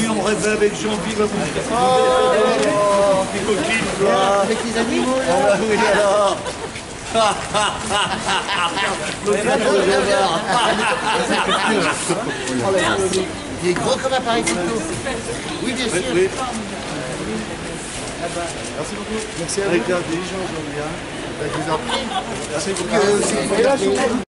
oui, on rêvait avec Jean-Pierre, vous des coquines, avec les animaux, là. oui, alors. Il est gros comme appareil photo. Oui, bien sûr. Oui. Merci beaucoup. Merci à vous. Regardez, Jean-Jean. Je vous en prie. Merci beaucoup.